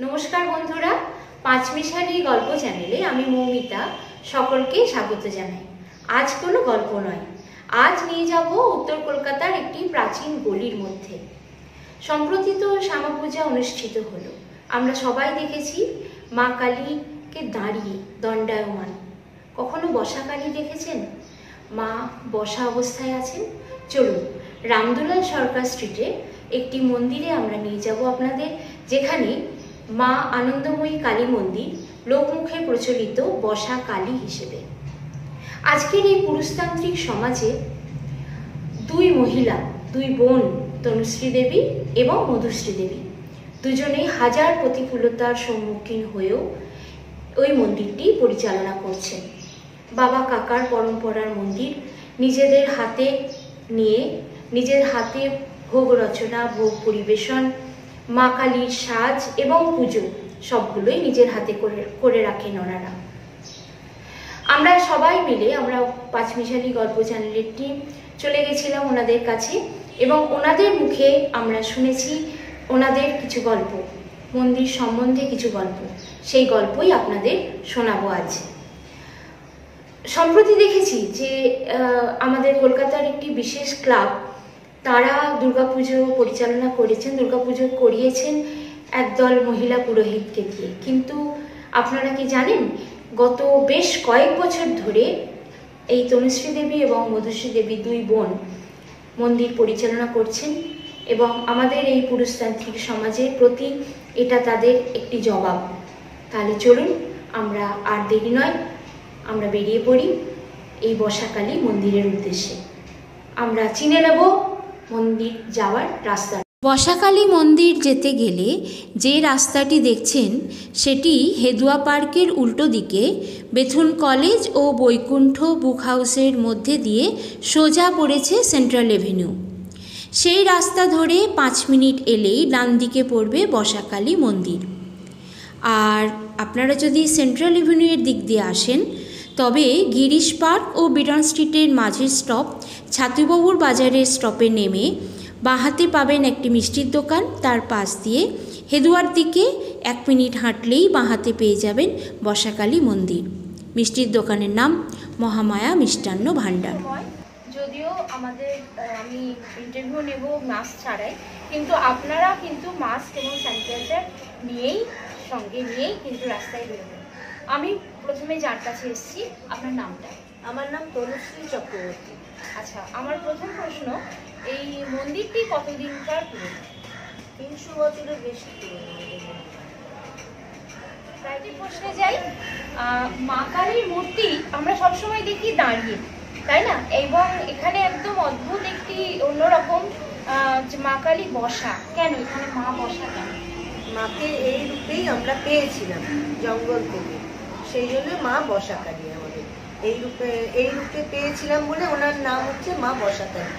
নমস্কার বন্ধুরা, পাঁচমিশালি গল্প চ্যানেলে আমি মৌমিতা সকলকে স্বাগত জানাই। আজ কোনো গল্প নয়, আজ নিয়ে যাব উত্তর কলকাতার একটি প্রাচীন গলির মধ্যে। সম্প্রতি তো শ্যামা পূজা অনুষ্ঠিত হলো। আমরা সবাই দেখেছি মা কালীকে দাঁড়িয়ে দণ্ডায়মান। কখনো বসা কালী দেখেছেন? মা বসা অবস্থায় আছেন। চলুন, রামদুলাল সরকার স্ট্রিটে একটি মন্দিরে আমরা নিয়ে যাব আপনাদের, যেখানে মা আনন্দময়ী কালী মন্দির লোকমুখে প্রচলিত বসা কালী হিসেবে। আজকের এই পুরুষতান্ত্রিক সমাজে দুই মহিলা, দুই বোন, তনুশ্রী দেবী এবং মধুশ্রী দেবী, দুজনেই হাজার প্রতিকূলতার সম্মুখীন হয়েও ওই মন্দিরটি পরিচালনা করছেন। বাবা কাকার পরম্পরার মন্দির, নিজেদের হাতে নিয়ে নিজের হাতে ভোগ রচনা, ভোগ পরিবেশন, মা কালীর সাজ এবং পুজো সবগুলোই নিজের হাতে করে রাখেন ওনারা। আমরা সবাই মিলে, আমরা পাঁচমিশালি গল্প চ্যানেলের টিম চলে গেছিলাম ওনাদের কাছে এবং ওনাদের মুখে আমরা শুনেছি ওনাদের কিছু গল্প, মন্দির সম্বন্ধে কিছু গল্প। সেই গল্পই আপনাদের শোনাবো আজ। সম্প্রতি দেখেছি যে আমাদের কলকাতার একটি বিশেষ ক্লাব, তারা দুর্গাপুজো পরিচালনা করেছেন, দুর্গাপুজো করিয়েছেন একদল মহিলা পুরোহিতকে দিয়ে। কিন্তু আপনারা কি জানেন, গত বেশ কয়েক বছর ধরে এই তনুশ্রী দেবী এবং মধুশ্রী দেবী দুই বোন মন্দির পরিচালনা করছেন এবং আমাদের এই পুরুষতান্ত্রিক সমাজের প্রতি এটা তাদের একটি জবাব। তাহলে চলুন, আমরা আর দেরি নয়, আমরা বেরিয়ে পড়ি এই বসাকালী মন্দিরের উদ্দেশ্যে। আমরা চিনে নেব মন্দির যাওয়ার রাস্তা। বসাকালী মন্দির যেতে গেলে যে রাস্তাটি দেখছেন সেটি হেদুয়া পার্কের উল্টো দিকে বেথুন কলেজ ও বৈকুণ্ঠ বুক হাউসের মধ্যে দিয়ে সোজা পড়েছে সেন্ট্রাল এভিনিউ। সেই রাস্তা ধরে 5 মিনিট এলেই ডান দিকে পড়বে বসাকালী মন্দির। আর আপনারা যদি সেন্ট্রাল এভিনিউয়ের দিক দিয়ে আসেন তবে গিরিশ পার্ক ও বিডন স্ট্রিটের মাঝের স্টপ ছাতুবাবুর বাজারের স্টপে নেমে বাঁহাতে পাবেন একটি মিষ্টির দোকান। তার পাশ দিয়ে হেদুয়ার দিকে 1 মিনিট হাঁটলেই বাঁহাতে পেয়ে যাবেন বসাকালী মন্দির। মিষ্টির দোকানের নাম মহামায়া মিষ্টান্ন ভাণ্ডার। যদিও আমাদের আমি ইন্টারভিউ নেব মাস্ক ছাড়াই, কিন্তু আপনারা কিন্তু মাস্ক এবং স্যানিটাইজার সঙ্গে নিয়েই কিন্তু রাস্তায় বেরোবেন। আমি প্রথমে যার কাছে এসেছি, আপনার নামটা? আমার নাম তনুশ্রী চক্রবর্তী। আচ্ছা, আমার প্রথম প্রশ্ন, এই মন্দিরটি কতদিনকার পুরনো? 300 বছরের বেশি পুরনো। প্রশ্নে যাই, মা কালীর মূর্তি আমরা সবসময় দেখি দাঁড়িয়ে, তাই না? এবং এখানে একদম অদ্ভুত একটি অন্যরকম মা কালী বসা। কেন এখানে মা বসা কেন? মাকে এই রূপেই আমরা পেয়েছিলাম জঙ্গল থেকে, সেই জন্য মা বসাকালী। আমাদের এই রূপে পেয়েছিলাম বলে ওনার নাম হচ্ছে মা বসাকালী,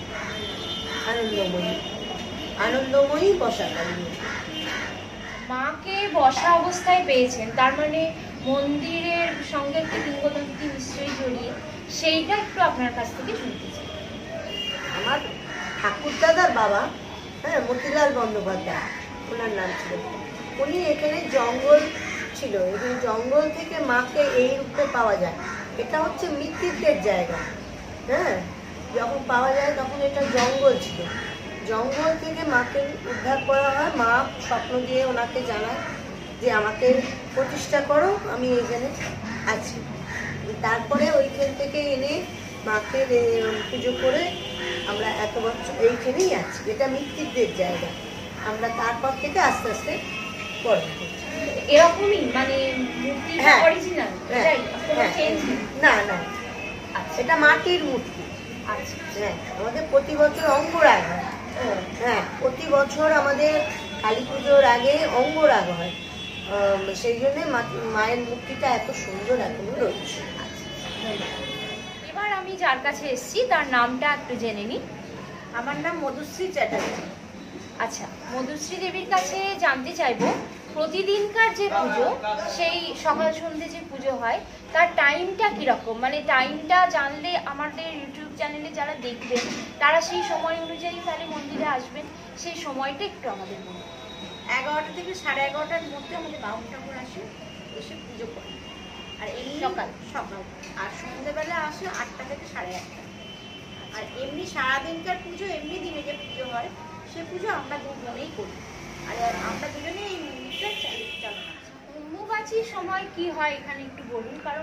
আনন্দময়ী বসাকালী। মাকে বসা অবস্থায় পেয়েছেন, তার মানে মন্দিরের সঙ্গে একটি কিংবদন্তি নিশ্চয়ই জড়িয়ে, সেইটা একটু আপনার কাছ থেকে শুনতে চাই। আমার ঠাকুরদাদার বাবা, মতিলাল বন্দ্যোপাধ্যায় ওনার নাম ছিল, উনি এখানে জঙ্গল ছিল এবং জঙ্গল থেকে মাকে এই রূপে পাওয়া যায়। এটা হচ্ছে মৃত্যুদের জায়গা। যখন পাওয়া যায় তখন এটা জঙ্গল ছিল, জঙ্গল থেকে মাকে উদ্ধার করা হয়। মা স্বপ্ন দিয়ে ওনাকে জানায় যে আমাকে প্রতিষ্ঠা করো, আমি এইখানে আছি। তারপরে ওইখান থেকে এনে মাকে পুজো করে আমরা এত বছর এইখানেই আছি। এটা মৃত্যুদের জায়গা। আমরা তারপর থেকে আস্তে আস্তে পড়ব। এরকমই মানে মূর্তি অরিজিনাল? না না, এটা মাটির মূর্তি। আচ্ছা, আমাদের প্রতি বছর অঙ্গরাগ হয়। প্রতি বছর আমাদের কালী পুজোর আগে অঙ্গরাগ হয়, সেই জন্যে মায়ের মূর্তিটা এত সুন্দর এখনো রয়েছে। এবার আমি যার কাছে এসেছি তার নামটা একটু জেনে নিই। আমার নাম মধুশ্রী চ্যাটার্জি। আচ্ছা, মধুশ্রী দেবীর কাছে জানতে চাইবো, প্রতিদিনকার যে পুজো, সেই সকাল সন্ধ্যে যে পুজো হয় তার টাইমটা কীরকম? মানে টাইমটা জানলে আমাদের ইউটিউব চ্যানেলে যারা দেখবেন তারা সেই সময় অনুযায়ী তাহলে মন্দিরে আসবেন, সেই সময়টা একটু আমাদের বলুন। 11টা থেকে 11:30টার মধ্যে আমাদের বাউন ঠাকুর আসে, এসে পুজো করে। আর এমনি সকাল আর সন্ধ্যেবেলা আসে 8টা থেকে 8:30। আর এমনি সারাদিনকার পুজো, এমনি দিনে যে পুজো হয় সে পুজো আমরা দু বোনেই করি। আর আমরা দুজনেই এই মন্দিরটা চালনা। অম্বুবাচীর সময় কি হয় এখানে একটু বলুন, কারণ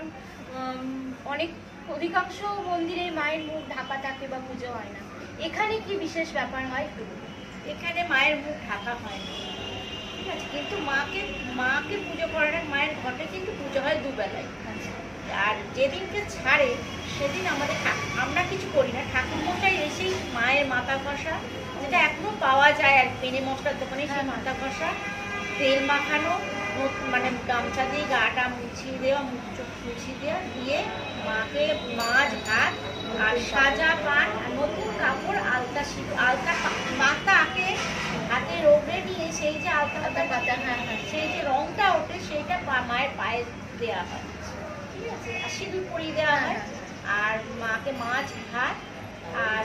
অধিকাংশ মন্দিরে মায়ের মুখ ঢাকা থাকে বা পুজো হয় না, এখানে কি বিশেষ ব্যাপার হয় একটু বলুন। এখানে মায়ের মুখ ঢাকা হয় না, ঠিক আছে, কিন্তু মাকে পুজো করার মায়ের ঘটে কিন্তু পুজো হয় দুবেলায়। আর যেদিনকে ছাড়ে সেদিন আমরা কিছু করি না, ঠাকুরমশাই এসেই মায়ের মাথা ঘষা, যেটা এখনো পাওয়া যায় আর পেনে মশলার দোকানে, সেই মাথা ঘষা, তেল মাখানো, মানে গামছা দিয়ে গাটা মুছিয়ে দেওয়া, মুখ চোখ মুছিয়ে দেওয়া, দিয়ে মাকে মাছ ভাত আর সাজা পান, নতুন কাপড়, আলতা মাথাকে হাতে রোগড়ে নিয়ে সেই যে আলতা পাতা, সেই যে রংটা ওঠে সেইটা মায়ের পায়ে দেওয়া হয়, ঠিক আছে, আর সিঁদুর পরিয়ে দেওয়া হয়। আর মাকে মাছ ভাত আর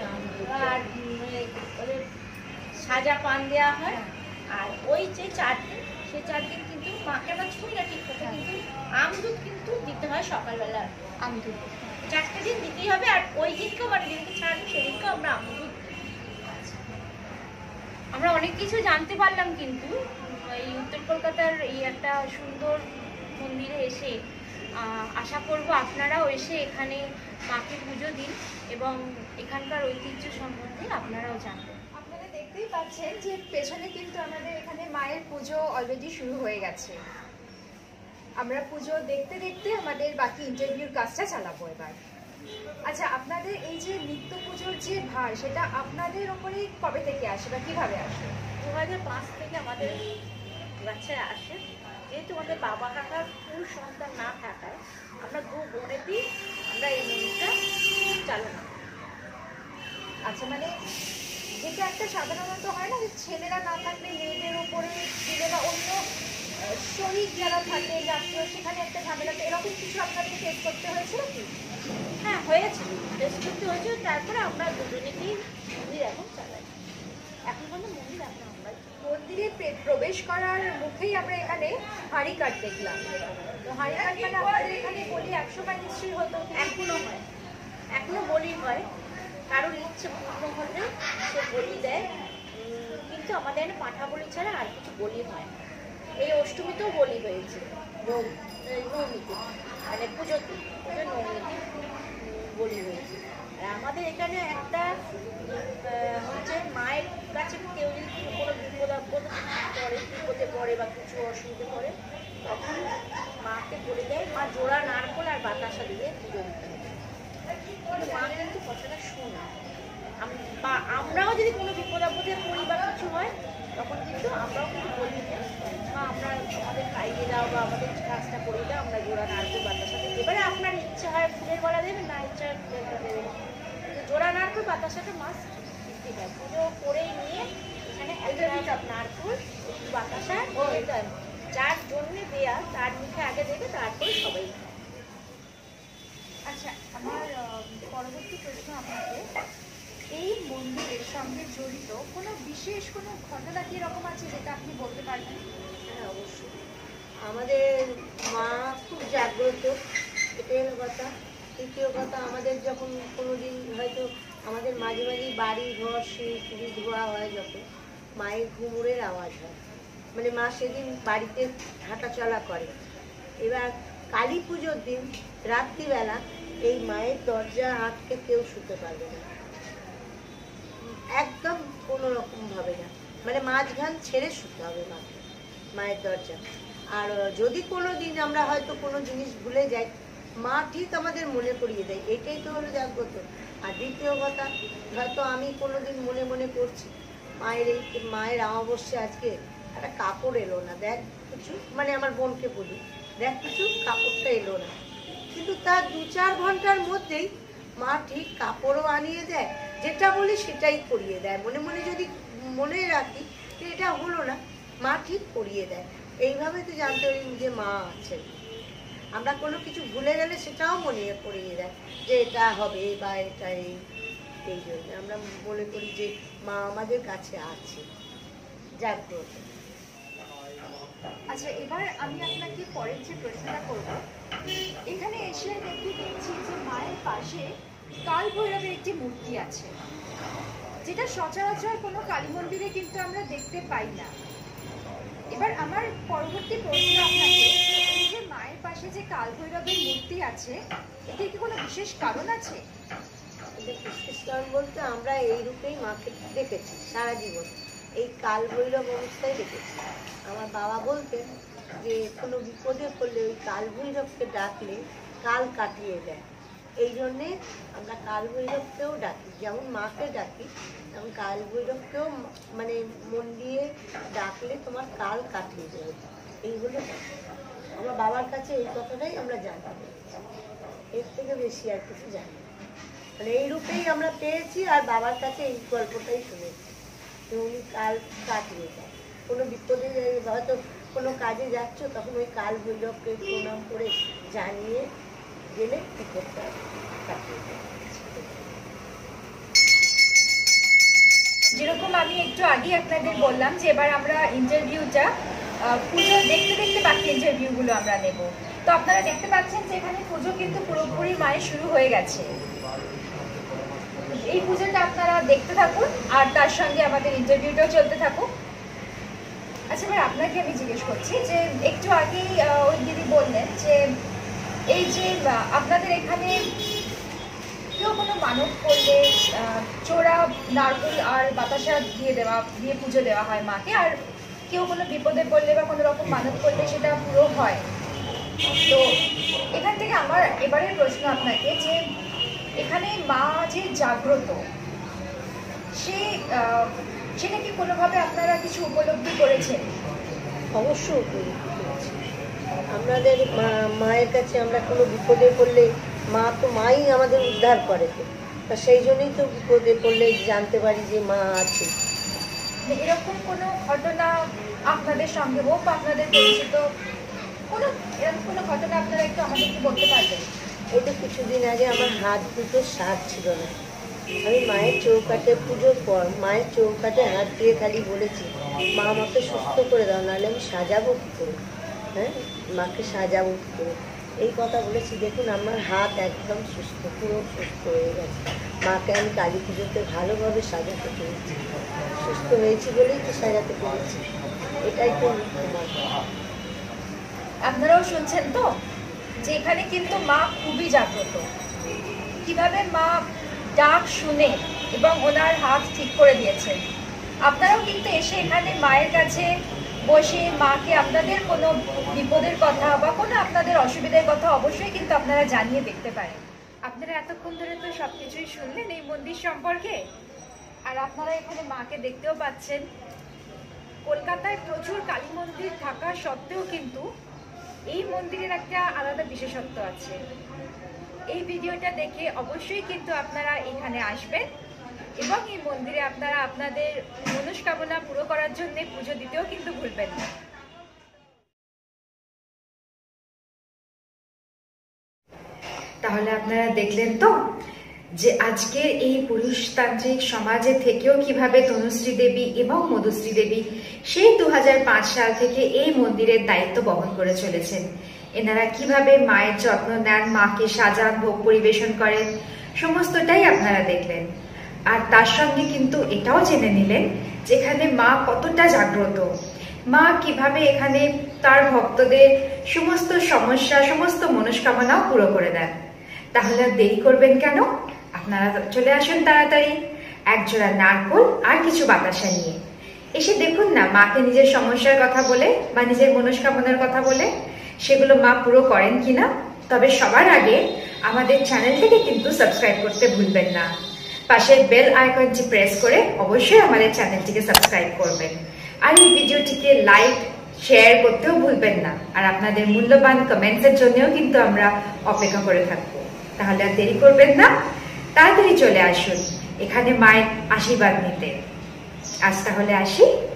সাজা পান দেওয়া হয়। আর ওই যে 4 দিন, সেই 4 দিন কিন্তু মাকে আমরা ছুঁই না ঠিক থাকে, কিন্তু আমদুধ কিন্তু দিতে হয় সকালবেলা, আমদুধ 4টে দিন দিতেই হবে। আর ওই দিনকেও মানে যেদিনকে ছাড়বে সেদিনকেও আমরা আমদুধ। আমরা অনেক কিছু জানতে পারলাম, কিন্তু এই উত্তর কলকাতার এই একটা সুন্দর মন্দিরে এসে আশা করব আপনারাও এসে এখানে মাকে পুজো দিন এবং এখানকার ঐতিহ্য সম্বন্ধে আপনারাও জানবেন। আপনারা দেখতেই পাচ্ছেন যে পেছনে কিন্তু আমাদের এখানে মায়ের পুজো অলরেডি শুরু হয়ে গেছে। আমরা পুজো দেখতে দেখতে আমাদের বাকি ইন্টারভিউর কাজটা চালাবো এবার। আচ্ছা, আপনাদের এই যে নিত্য পুজোর যে ভার, সেটা আপনাদের ওপরে কবে থেকে আসে বা কিভাবে আসে? 2005 থেকে আমাদের কাছে আসে। যেহেতু আমাদের বাবা কাকার ফুল সন্তান না থাকায় আমরা দু বোনেতেই আমরা এই মন্দিরটা চালনা। আচ্ছা, মানে যেটা একটা সাধারণত হয় না যে ছেলেরা না থাকলে মেয়েদের উপরে দিলে বা অন্য শরীর যারা থাকে আত্মীয়, সেখানে একটা ঝামেলা, এরকম কিছু আপনাদের ফেস করতে হয়েছিল কি? হ্যাঁ, হয়েছে, ফেস করতে হয়েছিল। তারপরে আমরা দুজনেতেই মন্দির এখন চালাই। এখন পর্যন্ত মন্দির এখন আমরা মন্দিরে প্রবেশ করার মুখেই আমরা এখানে হাঁড়ি কাঠ দেখলাম। তো হাঁড়ি কাঠ মানে আমাদের এখানে বলি 100 বার নিশ্চয়ই হতো, এখনো হয়, এখনো বলি হয়। কারোর ইচ্ছে পূর্ণ হলে সে বলি দেয়, কিন্তু আমাদের এখানে পাঁঠা বলি ছাড়া আর কিছু বলি হয় না। এই অষ্টমীতেও বলি হয়েছে, নবমীতে, মানে পুজো নবমীতে বলি হয়েছে। আর আমাদের এখানে একটা হচ্ছে মায়ের কাছে কেউ যদি কোনো বিপদে পড়ে বা কিছু অসুবিধে পড়ে, তখন মাকে বলে দেয়, মা জোড়া নারকোল আর বাতাসা দিয়ে পুজো দিতে হবে। কিন্তু মা কিন্তু কথাটা শোনে। বা আমরাও যদি কোনো বিপদ আপদে পড়ি বা কিছু হয়, তখন কিন্তু আমরাও কিন্তু বলি যে মা আমরা আমাদের খাইয়ে দাও বা আমাদের কাজটা করে দাও, আমরা জোড়া নারকোল বাতাসা দিই। এবারে আপনার ইচ্ছে হয় ফুলের গলা দেবেন, না ইচ্ছা হয় ফুলের গলা দেবেন, কিন্তু জোড়া নারকোল বাতাসাটা মাস্ট দিতে হয়। পুজো করে নিয়ে এখানে একটা নারকোল একটু বাতাসা যার জন্যে দেয়া তার মুখে আগে দেবে, তারপরে সবাই। আচ্ছা, আমার পরবর্তী প্রশ্ন আপনাকে, এই মন্দিরের সঙ্গে জড়িত কোনো বিশেষ কোনো ঘটনা কি এরকম আছে যেটা আপনি বলতে পারবেন? হ্যাঁ, অবশ্যই। আমাদের মা খুব জাগ্রত, এটাই হলো কথা। তৃতীয় কথা, আমাদের যখন কোনো দিন হয়তো আমাদের মাঝে মাঝেই বাড়ি ঘর সিঁড়ি ধোয়া হয়, যখন মায়ের ঘুমুরের আওয়াজ হয়, মানে মা সেদিন বাড়িতে হাঁটাচলা করে। এবার কালী পুজোর দিন রাত্রিবেলা এই মায়ের দরজা আটকে কেউ শুতে পারবে না, একদম কোনো রকমভাবে না, মানে মাঝখান ছেড়ে শুতে হবে মাকে, মায়ের দরজা। আর যদি কোনো দিন আমরা হয়তো কোনো জিনিস ভুলে যাই, মা ঠিক আমাদের মনে করিয়ে দেয়, এটাই তো হলো জাগ্রত। আর দ্বিতীয় কথা, হয়তো আমি কোনো দিন মনে মনে করছি মায়ের অমাবস্যা আজকে একটা কাপড় এলো না, দেখ কিছু, মানে আমার বোনকে বলি, দেখ কিছু কাপড়টা এলো না, কিন্তু তার 2-4 ঘন্টার মধ্যেই মা ঠিক কাপড়ও আনিয়ে দেয়, যেটা বলি সেটাই করিয়ে দেয়। মনে মনে যদি মনে রাখি যে এটা হলো না, মা ঠিক করিয়ে দেয়। এইভাবে তো জানতে পারি যে মা আছেন। আমরা কোনো কিছু ভুলে গেলে সেটাও মনে করিয়ে দেয় যে এটা হবে বা এটা এই জন্য আমরা মনে করি যে মা আমাদের কাছে আছে, জাগ্রত। আচ্ছা, এবার আমি আপনাকে পরের যে প্রশ্নটা করবো, এখানে এসে দেখছি যে মায়ের পাশে কাল ভৈরবের একটি মূর্তি আছে, যেটা সচরাচর কোনো কালী মন্দিরে কিন্তু আমরা দেখতে পাই না। এবার আমার পরবর্তী প্রশ্ন আপনাকে, এই যে মায়ের পাশে যে কাল ভৈরবের মূর্তি আছে, এতে কি কোনো বিশেষ কারণ আছে? বিশেষ কারণ বলতে আমরা এই রূপেই মাকে দেখেছি সারা জীবন, এই কাল ভৈরব অবস্থায় দেখেছি। আমার বাবা বলতেন যে কোনো বিপদে পড়লে ওই কাল ভৈরবকে ডাকলে কাল কাটিয়ে দেয়। এই জন্যে আমরা কাল ভৈরবকেও ডাকি, যেমন মাকে ডাকি তেমন কাল ভৈরবকেও মানে মন দিয়ে ডাকলে তোমার কাল কাটিয়ে দেবে। এই হলো আমার বাবার কাছে এই কথাটাই আমরা জানতে পেরেছি, এর থেকে বেশি আর কিছু জানি না। মানে এই রূপেই আমরা পেয়েছি আর বাবার কাছে এই গল্পটাই শুনেছি যে উনি কাল কাটিয়ে দেয়। কোনো বিপদে হয়তো কোনো কাজে যাচ্ছ, তখন ওই কাল ভৈরবকে প্রণাম করে জানিয়ে গেলে বিপদটা কাটিয়ে দেয়। যেরকম আমি একটু আগে আপনাদের বললাম যে এবার আমরা ইন্টারভিউটা পুজো দেখতে দেখতে বাকি ইন্টারভিউগুলো আমরা নেব। তো আপনারা দেখতে পাচ্ছেন যে এখানে পুজো কিন্তু পুরোপুরি মায়ের শুরু হয়ে গেছে। এই পুজোটা আপনারা দেখতে থাকুন আর তার সঙ্গে আমাদের ইন্টারভিউটাও চলতে থাকুক। আচ্ছা, এবার আপনাকে আমি জিজ্ঞেস করছি যে একটু আগেই ওই দিদি বললেন যে এই যে আপনাদের এখানে কেউ কোনো মানত করলে চোরা নারকেল আর বাতাসা দিয়ে পুজো দেওয়া হয় মাকে, আর কেউ কোনো বিপদে পড়লে বা কোনো রকম মানত করলে সেটা পুরো হয়। তো এখান থেকে আমার এবারের প্রশ্ন আপনাকে যে এখানে মা যে জাগ্রত, সেটা কি কোনোভাবে আপনারা কিছু উপলব্ধি করেছেন? অবশ্যই উপলব্ধি করেছি। আমাদের মায়ের কাছে আমরা কোনো বিপদে পড়লে মা তো মাই আমাদের উদ্ধার করে, তো সেই জন্যই তো বিপদে পড়লে জানতে পারি যে মা আছে। এরকম কোনো ঘটনা আপনাদের সঙ্গে হোক বা আপনাদের পরিচিত এরকম কোনো ঘটনা আপনারা একটু আমাদেরকে বলতে পারবেন? এই তো কিছুদিন আগে আমার হাত দুটো সাজ ছিল না, আমি মায়ের চৌকাঠে পুজোর পর মায়ের চৌকাঠে হাত দিয়ে খালি বলেছি মা আমাকে সুস্থ করে দাও, নাহলে আমি সাজাবো কী করে, হ্যাঁ মাকে সাজাবো কী করে, এই কথা বলেছি। দেখুন আমার হাত একদম সুস্থ, পুরো সুস্থ হয়ে গেছে। মাকে আমি কালী পুজোতে ভালোভাবে সাজাতে পেরেছি, সুস্থ হয়েছি বলেই তো সাজাতে পেরেছি। এটাই তো আপনারাও শুনছেন তো যে এখানে কিন্তু মা খুবই জাগ্রত। কিভাবে মা ডাক শুনে এবং ওনার হাত ঠিক করে দিয়েছেন। আপনারাও কিন্তু এসে এখানে মায়ের কাছে বসে মাকে আপনাদের কোনো বিপদের কথা বা কোনো আপনাদের অসুবিধার কথা অবশ্যই কিন্তু আপনারা জানিয়ে দেখতে পারেন। আপনারা এতক্ষণ ধরে তো সব কিছুই শুনলেন এই মন্দির সম্পর্কে, আর আপনারা এখানে মাকে দেখতেও পাচ্ছেন। কলকাতায় প্রচুর কালী মন্দির থাকা সত্ত্বেও কিন্তু এই মন্দিরের একটা আলাদা বিশেষত্ব আছে। এই ভিডিওটা দেখে অবশ্যই কিন্তু আপনারা এখানে আসবেন এবং এই মন্দিরে আপনারা আপনাদের মনস্কামনা পুরো করার জন্য পুজো দিতেও কিন্তু ভুলবেন না। তাহলে আপনারা দেখলেন তো যে আজকের এই পুরুষতান্ত্রিক সমাজে থেকেও কিভাবে তনুশ্রী দেবী এবং মধুশ্রী দেবী সেই 2005 সাল থেকে এই মন্দিরের দায়িত্ব বহন করে চলেছেন। এনারা কিভাবে মায়ের যত্ন নেন, মাকে সাজান, ভোগ পরিবেশন করেন, সমস্তটাই আপনারা দেখলেন। আর তার সঙ্গে কিন্তু এটাও জেনে নিলেন যেখানে মা কতটা জাগ্রত, মা কিভাবে এখানে তার ভক্তদের সমস্ত সমস্যা, সমস্ত মনস্কামনাও পুরো করে দেন। তাহলে দেরি করবেন কেন? আপনারা চলে আসুন তাড়াতাড়ি একজোড়া নারকেল আর কিছু বাতাসা নিয়ে। এসে দেখুন না মাকে নিজের সমস্যার কথা বলে বা নিজের মনস্কামনার কথা বলে সেগুলো মা পুরো করেন কিনা। তবে সবার আগে আমাদের চ্যানেলটিকে কিন্তু সাবস্ক্রাইব করতে ভুলবেন না। পাশের বেল আইকনটি প্রেস করে অবশ্যই আমাদের চ্যানেলটিকে সাবস্ক্রাইব করবেন। আর এই ভিডিওটিকে লাইক শেয়ার করতেও ভুলবেন না। আর আপনাদের মূল্যবান কমেন্টসের জন্যও কিন্তু আমরা অপেক্ষা করে থাকবো। তাহলে আর দেরি করবেন না, তাড়াতাড়ি চলে আসুন এখানে মায়ের আশীর্বাদ নিতে। আজ তাহলে আসি।